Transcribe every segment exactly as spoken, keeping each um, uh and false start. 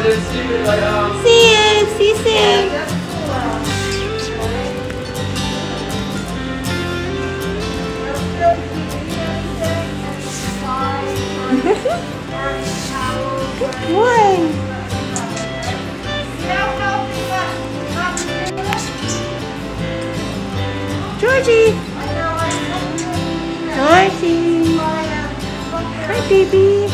See you. See you soon. Good boy. Georgie. Georgie. Hi, baby.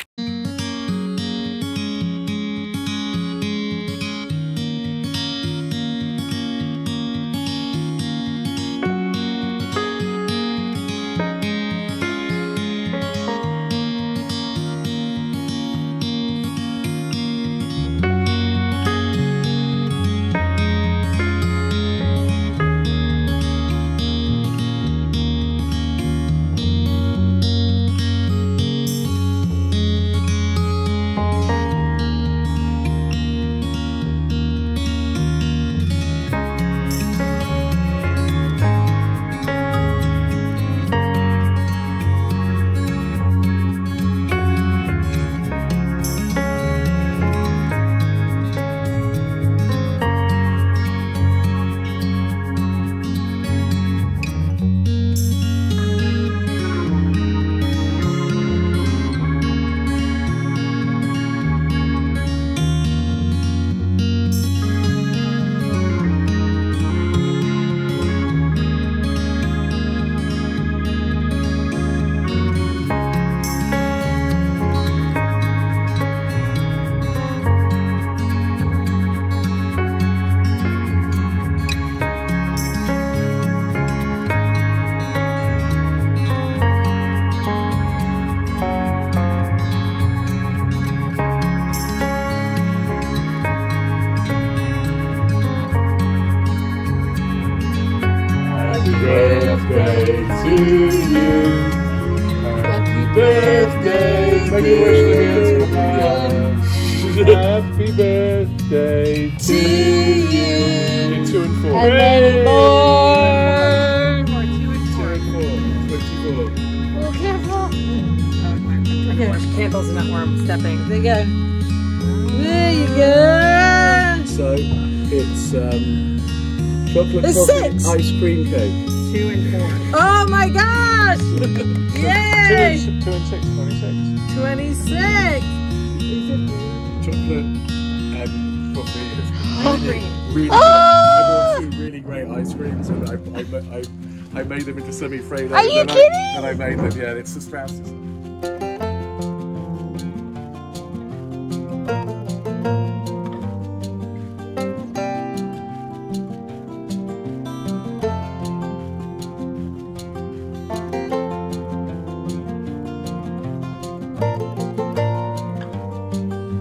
Birthday, make a wish, Happy birthday to you. Two and four. And many more. Two and four. Twenty-four. Oh, careful. Okay, watch candles and not where I'm stepping. There you go. There you go. So it's um, chocolate It's coffee six. ice cream cake. Two and four. Oh my gosh! Yay! Two and, two and six, twenty-six. twenty-six. Chocolate and coffee is Ice really, cream. really Oh! I bought two really great ice creams and I, I, I, I made them into semi-frayed. Are you then kidding? I, then I made them, yeah, it's the Sprouts.